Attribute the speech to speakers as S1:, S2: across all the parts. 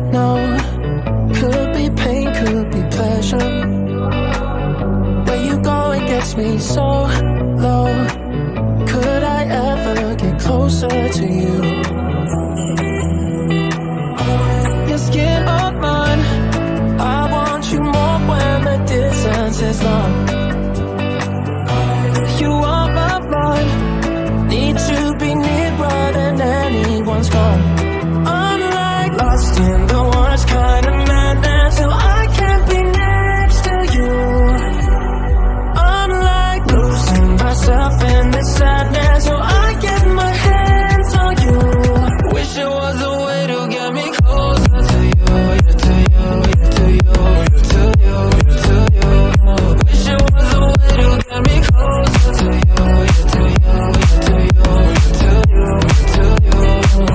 S1: no. Could be pain, could be pleasure. Where you go, it gets me so low. Could I ever get closer to you? Your skin of mine, I want you more when the distance is long. You are my mind, need to be nearer than anyone's gone. I'm like lost in the worst kind of madness, so I can't be next to you. I'm like losing myself in this sadness, so I get my hands on you. Wish there was a way to get me closer to you, to you, to you, to you, to you. Wish there was a way to get me closer to you, to you, to you, to you, to you.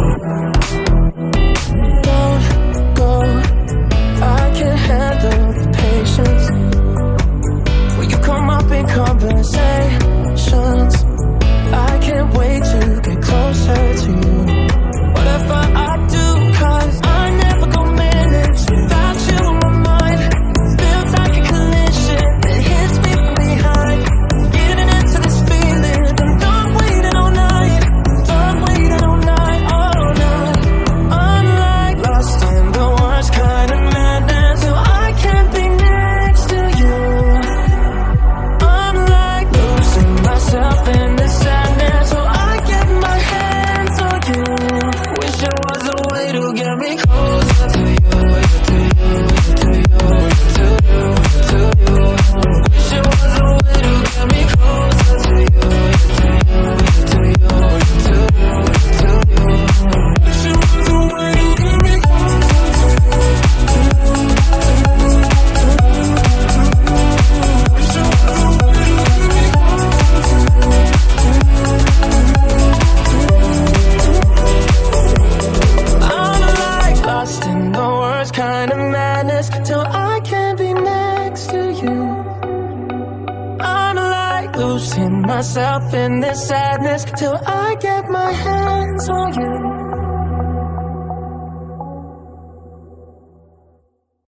S1: Don't go, I can't handle the patience. Will you come up in conversations? I can't wait to get closer to you. Whatever I do, 'cause I never go minutes without you on my mind. Feels like a collision that hits me from behind. Getting into this feeling, I'm done waiting all night. Done waiting all night, all night. I'm like lost in the worst kind of madness, so I can't be next to you. I'm like losing myself in this sadness, so I get my hands on you. Wish there was a way to get me closer to you, to you, to you, to you, to you. Wish there was a way to get me closer to you, to you, to you, to you, to you. Wish there was a way to get me closer to you. Wish there was a way to get me closer to you. I'm like lost in the worst kind of madness, till I can't be next to you. I'm like losing myself in this sadness, till I get my hands on you.